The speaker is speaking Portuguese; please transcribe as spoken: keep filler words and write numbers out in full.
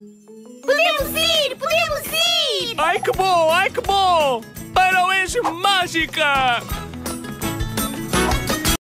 Podemos ir! Podemos ir! Ai, que bom! Ai, que bom! Para a Oeste Mágica!